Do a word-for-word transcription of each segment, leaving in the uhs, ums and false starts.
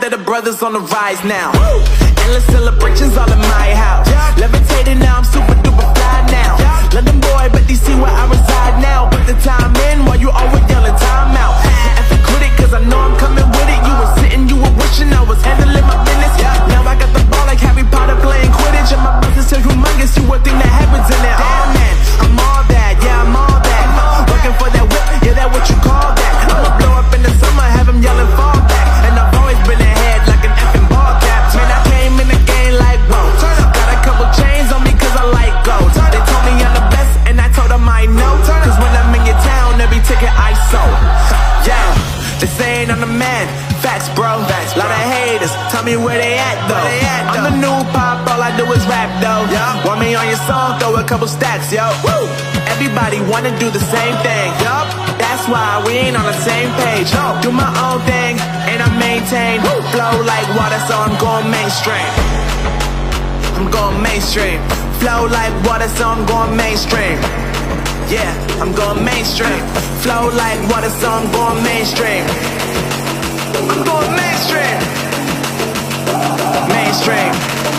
of the brothers on the rise now. Woo! Endless celebrations all in my house. Yeah. Levitating now, I'm super duper fly now. Yeah. London boy, but they see where I reside now. Put the time in while you always yelling time out. And if you quit it, cause I know I'm coming with it. You were sitting, you were wishing I was handling my business. Yeah. Now I got the ball like Harry Potter playing Quidditch. And my brothers so humongous, you would think that happens in it. Oh man, I'm all that, yeah, I'm all that. Working for that whip, yeah, that what you call that. I'ma blow up in the summer, have them yelling fall back. And I've always been ahead like an effing ball cap. Man, I came in the game like, whoa. Got a couple chains on me cause I like gold. They told me I'm the best and I told them I know. Cause when I'm in your town, every ticket I sold. Yeah, they saying I'm the man. Facts, bro. Facts, bro. Lot of haters, tell me where they at though. They at, I'm though? The new pop, all I do is rap though. Yeah. Want me on your song, throw a couple stacks, yo. Woo. Everybody wanna do the same thing. Yup. That's why we ain't on the same page. No. Do my own thing, and I maintain. Woo. Flow like water, so I'm going mainstream. I'm going mainstream. Flow like water, so I'm going mainstream. Yeah, I'm going mainstream. Flow like water, so I'm going mainstream. I'm going mainstream. Mainstream.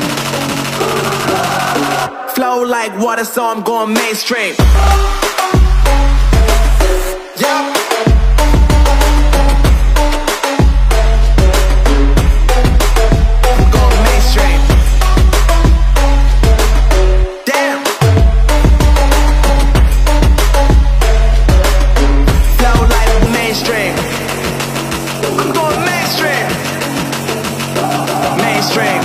Flow like water, so I'm going mainstream. Yeah. I'm going mainstream. Damn. Flow like mainstream. I'm going mainstream. Mainstream.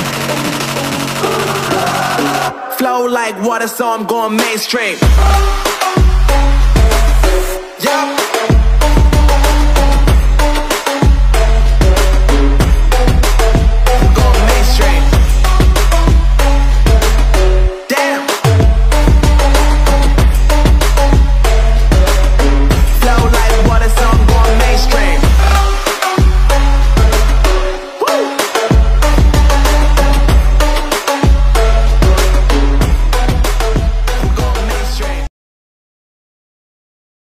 Flow like water, so I'm going mainstream. Yeah.